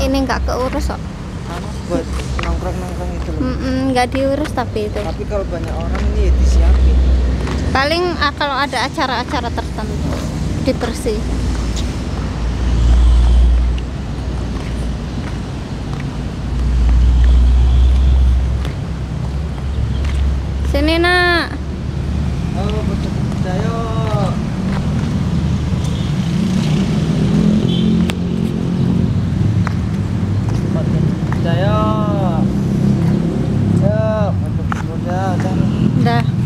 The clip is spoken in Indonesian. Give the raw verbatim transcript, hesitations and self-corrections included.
ini nggak keurus kok. Anu buat nongkrong-nongkrong itu loh. Mm-mm, nggak diurus tapi itu. Tapi kalau banyak orang ini ya disiapin. Paling ah, kalau ada acara-acara tertentu dibersih. Sini nak. Oh, betul betul yuk. Betul betul yuk. Yuk, betul betul yuk. Dah.